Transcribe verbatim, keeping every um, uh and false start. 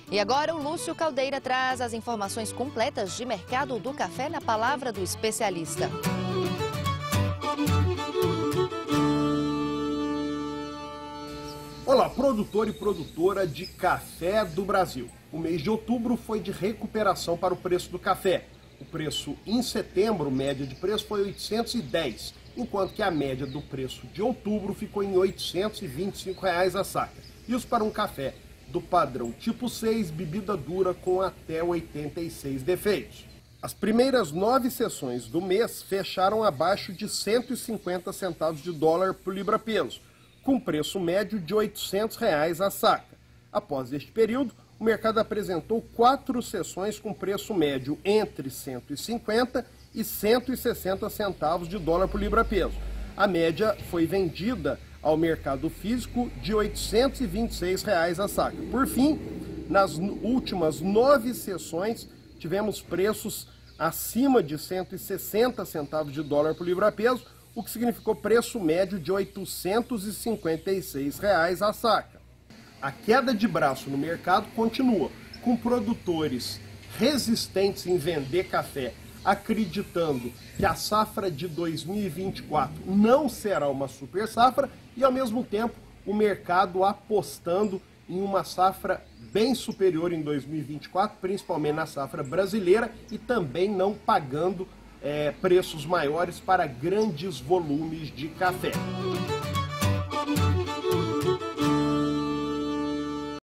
E agora o Lúcio Caldeira traz as informações completas de mercado do café na palavra do especialista. Olá, produtor e produtora de café do Brasil. O mês de outubro foi de recuperação para o preço do café. O preço em setembro, média de preço, foi oitocentos e dez, enquanto que a média do preço de outubro ficou em oitocentos e vinte e cinco reais a saca. Isso para um café do padrão tipo seis, bebida dura com até oitenta e seis defeitos. As primeiras nove sessões do mês fecharam abaixo de cento e cinquenta centavos de dólar por libra-peso, com preço médio de oitocentos reais a saca. Após este período, o mercado apresentou quatro sessões com preço médio entre cento e cinquenta e cento e sessenta centavos de dólar por libra-peso. A média foi vendida ao mercado físico de oitocentos e vinte e seis reais a saca. Por fim, nas últimas nove sessões, tivemos preços acima de cento e sessenta centavos de dólar por libra-peso, o que significou preço médio de oitocentos e cinquenta e seis reais a saca. A queda de braço no mercado continua, com produtores resistentes em vender café, acreditando que a safra de dois mil e vinte e quatro não será uma super safra e, ao mesmo tempo, o mercado apostando em uma safra bem superior em dois mil e vinte e quatro, principalmente na safra brasileira, e também não pagando é, preços maiores para grandes volumes de café.